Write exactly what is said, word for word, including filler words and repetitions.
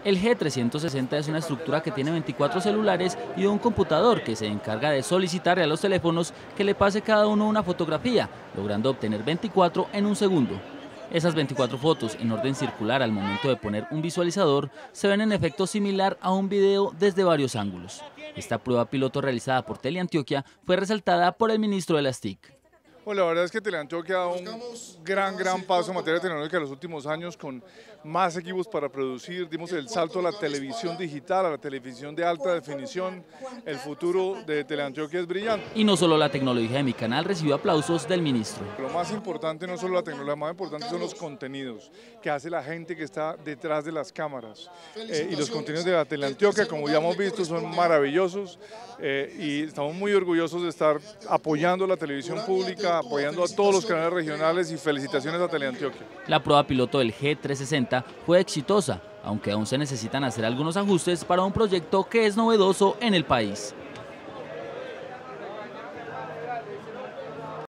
El G trescientos sesenta es una estructura que tiene veinticuatro celulares y un computador que se encarga de solicitarle a los teléfonos que le pase cada uno una fotografía, logrando obtener veinticuatro en un segundo. Esas veinticuatro fotos en orden circular al momento de poner un visualizador se ven en efecto similar a un video desde varios ángulos. Esta prueba piloto realizada por Teleantioquia fue resaltada por el ministro de las T I C. Bueno, la verdad es que Teleantioquia ha dado un gran, gran paso en materia tecnológica en los últimos años con más equipos para producir. Dimos el salto a la televisión digital, a la televisión de alta definición. El futuro de Teleantioquia es brillante. Y no solo la tecnología de mi canal recibió aplausos del ministro. Lo más importante no es solo la tecnología, lo más importante son los contenidos que hace la gente que está detrás de las cámaras. Eh, y los contenidos de la Teleantioquia, como ya hemos visto, son maravillosos eh, y estamos muy orgullosos de estar apoyando la televisión pública, apoyando a todos los canales regionales y felicitaciones a Teleantioquia. La prueba piloto del G trescientos sesenta fue exitosa, aunque aún se necesitan hacer algunos ajustes para un proyecto que es novedoso en el país.